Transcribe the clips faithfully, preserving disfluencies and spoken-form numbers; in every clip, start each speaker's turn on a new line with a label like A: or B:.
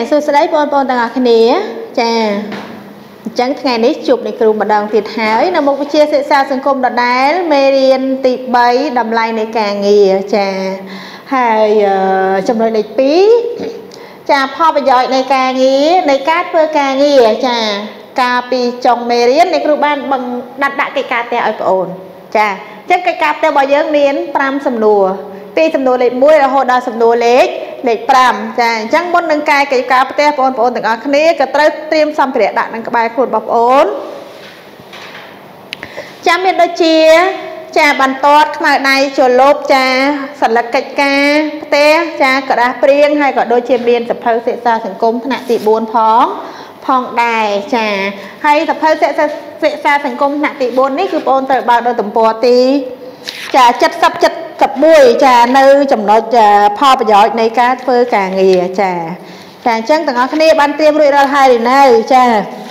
A: សួស្តីបងប្អូនទាំងអស់គ្នាចាអញ្ចឹងថ្ងៃនេះជួបនៃគ្រូម្ដងទៀតហើយនៅមុខវិជ្ជាសិក្សាសង្គមដដែលមេរៀនទីបីតម្លៃនៃការងារចាហើយចំណុចលេខពីរចាផលប្រយោជន៍នៃការងារនៃការធ្វើការងារចាកាលពីចុងមេរៀននៃគ្រូបានបង្ដាក់ដាក់កិច្ចការផ្ទះឲ្យបងប្អូនចាអញ្ចឹងកិច្ចការផ្ទះរបស់យើងមានប្រាំសំណួរពីសំណួរលេខមួយរហូតដល់សំណួរលេខលេខប្រាំចាអញ្ចឹងមុននឹងកាយកិច្ចការផ្ទះបងប្អូនទាំងអស់គ្នាក៏ត្រូវត្រៀមសម្ភារៈដាក់នឹងក្បែរខ្លួនបងប្អូនចាំមានដូចជាចាបន្ទាត់ខ្មៅដៃជលប់ចាសន្លឹកកិច្ចការផ្ទះចាក្រដាសព្រៀងហើយក៏ដូចជាមានសភៅសិក្សាសង្គមថ្នាក់ទីបួនផងផងដែរចាហើយសភៅសិក្សាសិក្សាសង្គមថ្នាក់ទីបួននេះគឺបងប្អូនត្រូវបើកដល់ទំព័រទីចាเจ็ดสิบ เจ็ดสิบเอ็ดចានៅចំណុចផលប្រយោជន៍នៃការធ្វើការងារចាចាអញ្ចឹងទាំងអស់គ្នាបានត្រៀមរួចរាល់ហើយឬនៅចា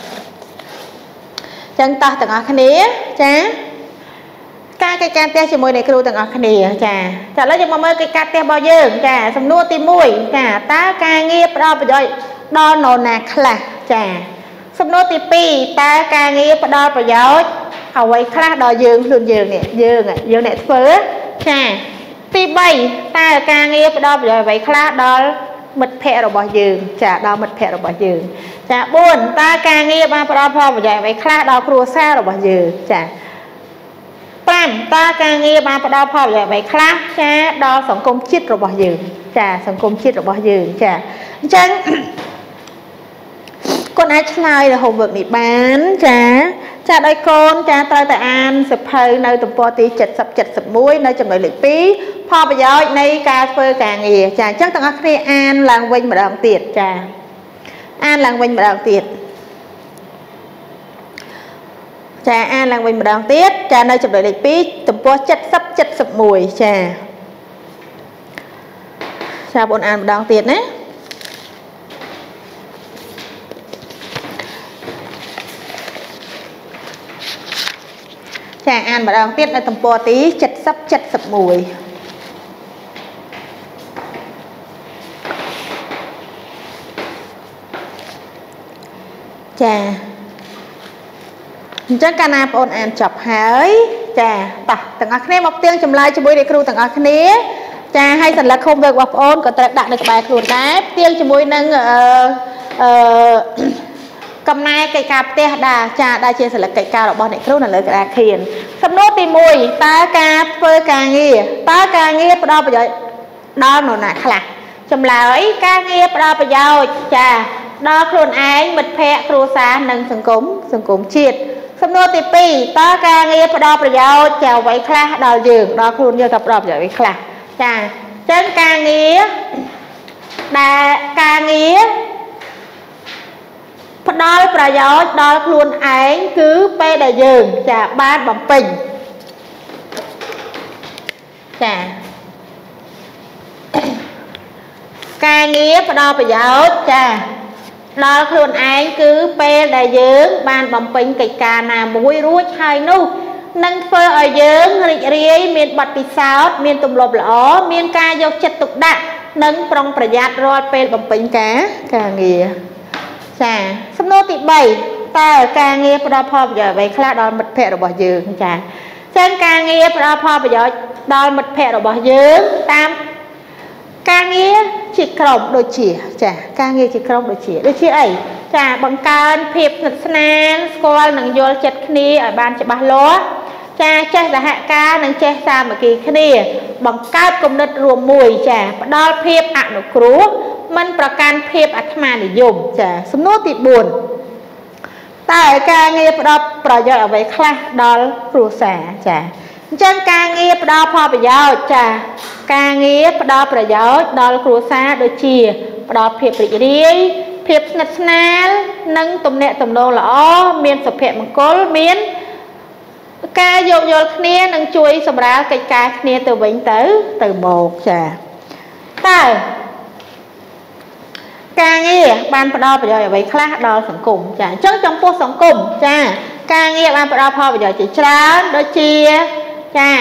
A: អញ្ចឹងតោះទាំងអស់គ្នាចាការកិច្ចការផ្ទះជាមួយនឹងគ្រូទាំងអស់គ្នាចាចាឥឡូវយើងមកមើលកិច្ចការផ្ទះរបស់យើងចាសំណួរទីមួយចាតើការងារផ្ដល់ប្រយោជន៍ដល់នរណាខ្លះចាសំណួរទីពីរតើការងារផ្ដល់ប្រយោជន៍អ្វីខ្លះដល់យើងខ្លួនយើងនេះយើងយើងអ្នកធ្វើចាទីបីតើការងារផ្ដល់ប្រយោជន៍អ្វីខ្លះដល់មិត្តភ័ក្តិរបស់យើងចាដល់មិត្តភ័ក្តិរបស់យើងចាបួនតើការងារបានផ្ដល់ផលប្រយោជន៍អ្វីខ្លះដល់គ្រួសាររបស់យើងចាប្រាំតើការងារបានផ្ដល់ផលប្រយោជន៍អ្វីខ្លះចាដល់សង្គមជាតិរបស់យើងចាសង្គមជាតិរបស់យើងចាអញ្ចឹងកូនអាចឆ្លើយនៅ homework នេះបានចាចាដោយកូនចាត្រូវតែអានសភៅនៅទំព័រទីเจ็ดสิบ เจ็ดสิบเอ็ดនៅចំណុចលេខពីរផលប្រយោជន៍នៃការធ្វើការងារចាអញ្ចឹងទាំងអស់គ្នាអានឡើងវិញម្ដងទៀតចាអានឡើងវិញម្ដងទៀតចាអានឡើងវិញម្ដងទៀតចានៅចំណុចលេខពីរទំព័រเจ็ดสิบ เจ็ดสิบเอ็ดចាចាបងអានម្ដងទៀតណាចាអានម្ដងទៀតនៅទំព័រទីเจ็ดสิบ เจ็ดสิบเอ็ดចាអញ្ចឹងកាលណាបងប្អូនអានចប់ហើយចាតោះទាំងអស់គ្នាមកផ្ទៀងចម្លើយជាមួយនឹងគ្រូទាំងអស់គ្នាចាហើយសន្លឹក homework របស់បងប្អូនក៏ត្រូវដាក់នៅក្បែរខ្លួនដែរផ្ទៀងជាមួយនឹងអឺអឺកំណែកិច្ចការផ្ទះដែរចាដែលជាសិលឹកកិច្ចការរបស់អ្នកគ្រូនៅលើក្តារខៀនសំណួរទីមួយតើការធ្វើការងារតើការងារផ្ដល់ប្រយោជន៍ដល់នរណាខ្លះចម្លើយការងារផ្ដល់ប្រយោជន៍ចាដល់ខ្លួនឯងមិត្តភ័ក្តិគ្រួសារនិងសង្គមសង្គមជាតិសំណួរទីពីរតើការងារផ្ដល់ប្រយោជន៍ចាអ្វីខ្លះដល់យើងដល់ខ្លួនយើងក៏ផ្ដល់ប្រយោជន៍អ្វីខ្លះចាអញ្ចឹងការងារដែលការងារផ្ដល់ប្រយោជន៍ដល់ខ្លួនឯងគឺពេលដែលយើងចាបានបំពេញចាការងារផ្ដល់ប្រយោជន៍ចាដល់ខ្លួនឯងគឺពេលដែលយើងបានបំពេញកិច្ចការណាមួយរួចហើយនោះនឹងធ្វើឲ្យយើងរីករាយមានបទពិសោធន៍មានទម្លាប់ល្អមានការយកចិត្តទុកដាក់និងប្រុងប្រយ័ត្នរាល់ពេលបំពេញការការងារចាសំណួរទីបីតើការងារផ្ដល់ផលប្រយោជន៍អ្វីខ្លះដល់មិត្តភ័ក្តិរបស់យើងចាចឹងការងារផ្ដល់ផលប្រយោជន៍ដល់មិត្តភ័ក្តិរបស់យើងតាមការងារជាក្រុមដូចជាចាការងារជាក្រុមដូចជាដូចជាអីចាបង្កើនភាពស្និទ្ធស្នាលស្គាល់និងយល់ចិត្តគ្នាឲ្យបានច្បាស់លាស់ចាចេះសហការនិងចេះសាមគ្គីគ្នាបង្កើតគំនិតរួមមួយចាផ្ដល់ភាពអនុគ្រោះមិនប្រកាន់ភាពអាត្មានិយមចាសំណួរទីបួនតើការងារផ្ដល់ប្រយោជន៍អ្វីខ្លះដល់គ្រួសារចាអញ្ចឹងការងារផ្ដល់ផលប្រយោជន៍ចាការងារផ្ដល់ប្រយោជន៍ដល់គ្រួសារដូចជាផ្ដល់ភាពរីករាយភាពស្និទ្ធស្នាលនិងទំនាក់ទំនងល្អមានសុភមង្គលមានការយោគយល់គ្នានិងជួយសម្រាលកិច្ចការគ្នាទៅវិញទៅទៅមកចាតើការងារបានផ្ដល់ប្រយោជន៍អ្វីខ្លះដល់សង្គមចាអញ្ចឹងចំពោះសង្គមចាការងារបានផ្ដល់ផលប្រយោជន៍ជាច្រើនដូចជាចា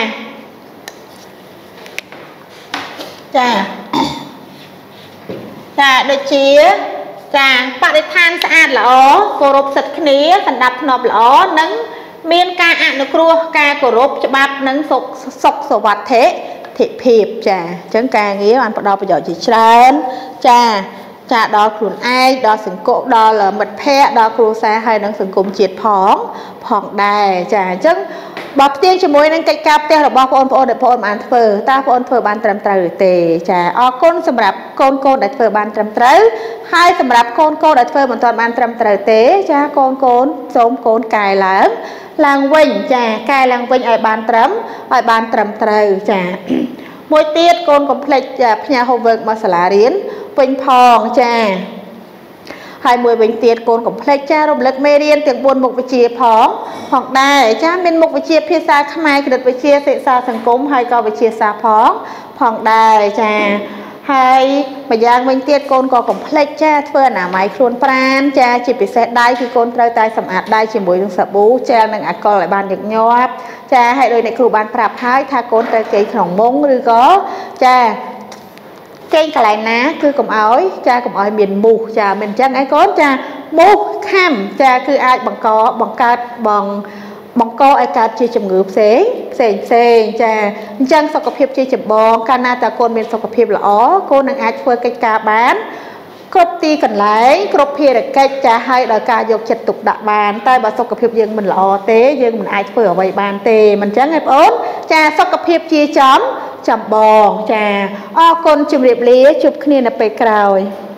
A: ចាចាដូចជាចាបរិស្ថានស្អាតល្អគោរពសិទ្ធិគ្នាសណ្ដាប់ធ្នាប់ល្អនិងមានការអនុគ្រោះការគោរពច្បាប់និងសុខសុខសวัสดิភាពចាអញ្ចឹងការងារបានផ្ដល់ប្រយោជន៍ជាច្រើនចាចាដល់ខ្លួនឯងដល់សង្គមដល់មិត្តភ័ក្តិដល់គ្រួសារហើយនិងសង្គមជាតិផងផងដែរចាអញ្ចឹងបើផ្ទៀងជាមួយនឹងកិច្ចការផ្ទះរបស់បងប្អូនដែលបងប្អូនបានធ្វើតើបងប្អូនធ្វើបានត្រឹមត្រូវឬទេចាអរគុណសម្រាប់កូនកូនដែលធ្វើបានត្រឹមត្រូវហើយសម្រាប់កូនកូនដែលធ្វើមិនទាន់បានត្រឹមត្រូវទេចាកូនកូនសូមកូនកែឡើងឡើងវិញចាកែឡើងវិញឲ្យបានត្រឹមឲ្យបានត្រឹមត្រូវចាមួយទៀតកូនកុំភ្លេចផ្ញើ homework មកសាលារៀនវិញផងចាហើយមួយវិញទៀតកូនកុំភ្លេចចារំលឹកមេរៀនទាំងបួនមុខវិជ្ជាផងផងដែរចាមានមុខវិជ្ជាភាសាខ្មែរគណិតវិទ្យាសិក្សាសង្គមហើយក៏វិទ្យាសាស្ត្រផងផងដែរចាហើយម្យ៉ាងវិញទៀតកូនក៏កុំភ្លេចចាធ្វើអនាម័យខ្លួនប្រាណចាជាពិសេសដៃគឺកូនត្រូវតែសម្អាតដៃជាមួយនឹងសាប៊ូជែលនិងអាល់កុលឲ្យបានញឹកញាប់ចាហើយដោយអ្នកគ្រូបានប្រាប់ហើយថាកូនត្រូវគេក្នុងមុងឬក៏ចាគេកន្លែងណាគឺកុំអោយចាកុំអោយមានមូសចាមិនអញ្ចឹងឯងកូនចាមូសខាំចាគឺអាចបង្កបង្កើតបងបង្កឲ្យកើតជាជំងឺផ្សេងផ្សេងផ្សេងចាអញ្ចឹងសុខភាពជាចម្បងកាលណាតើកូនមានសុខភាពល្អកូននឹងអាចធ្វើកិច្ចការបានគ្រប់ទីកន្លែងគ្រប់ភារកិច្ចចាហើយដោយការយកចិត្តទុកដាក់បានតែបើសុខភាពយើងមិនល្អទេយើងមិនអាចធ្វើអ្វីបានទេមិនអញ្ចឹងឯងបងអូនចាសុខភាពជាចំចម្បងចាអរគុណជម្រាបលាជួបគ្នានៅពេលក្រោយ